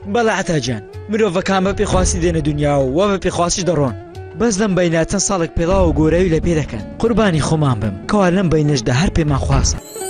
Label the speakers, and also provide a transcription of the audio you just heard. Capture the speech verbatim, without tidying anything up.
Speaker 1: بەڵێ عەتاجان، مرۆڤەکان بە پێخواسی دێنە دنیا و وە بە پێخواسیش دەڕۆن. بەس لەم بەینە چەند ساڵێک پێڵاو و گۆرەوی لە پێ دەکەن. قوربانی خۆمان بم کەوا لەم بەینەشدا هەر پێمان خواسە.